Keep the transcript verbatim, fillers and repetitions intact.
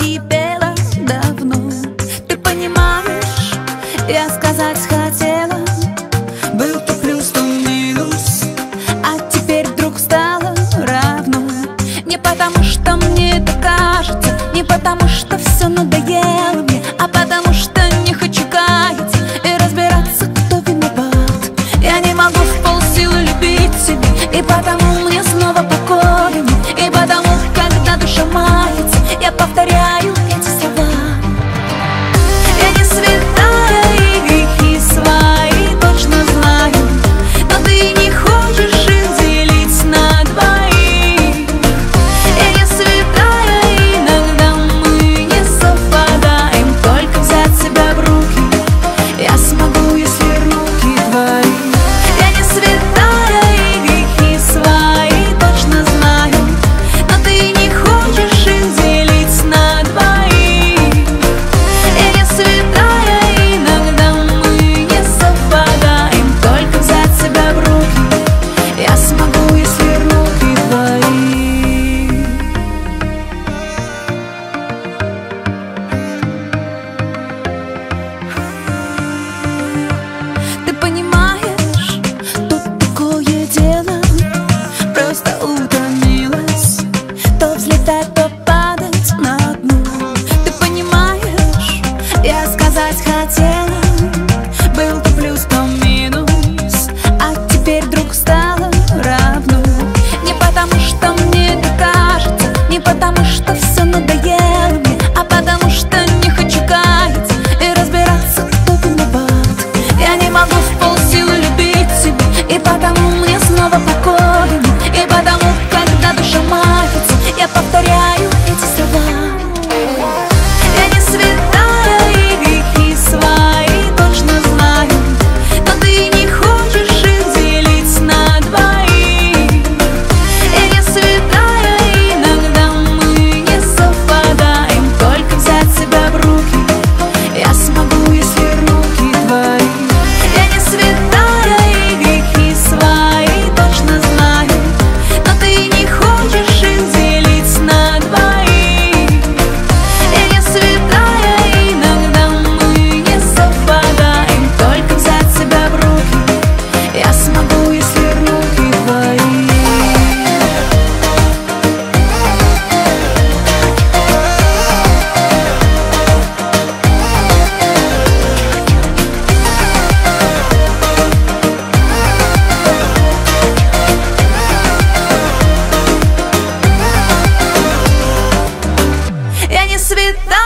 кипела давно. Ты понимаешь, я сказать хотела, был то плюс, то минус, а теперь вдруг стало равно. Не потому что мне это кажется, не потому что все надоело мне, а потому что не хочу каяться и разбираться, кто виноват. Я не могу в полсилы любить себя, и потому мне снова покоя нет. И потому, когда душа мается, я повторяю эти слова. Я не святая и грехи свои точно знаю, но ты не хочешь их делить на двоих. Я не святая, иногда мы не совпадаем, только взять себя в руки я смогу, если руки твои. Я не святая и грехи свои точно знаю, но ты не хочешь их делить на двоих. Я не святая, иногда мы не совпадаем, только взять себя в руки я смогу, если руки твои. Ты понимаешь, тут такое дело, просто утомилась то взлетать, то падать на дно. Ты понимаешь, я сказать хотела, был то плюс, то минус, а теперь вдруг стало равно. Не потому что мне это кажется, не потому что все надоело мне, а потому что не хочу каяться и разбираться, кто виноват. Я не могу в полсилы любить себя, и потому мне снова покоя нет. И потому, когда душа мается, я повторяю эти слова. Я не святая и грехи свои точно знаю, но ты не хочешь их делить на двоих. Я не святая, иногда мы не совпадаем, только взять себя в руки я смогу, если руки твои. Я не святая и грехи свои точно знаю, но ты не хочешь их делить на двоих. Я не святая, иногда мы не совпадаем, только взять себя в руки я смогу, если руки твои. Я не святая.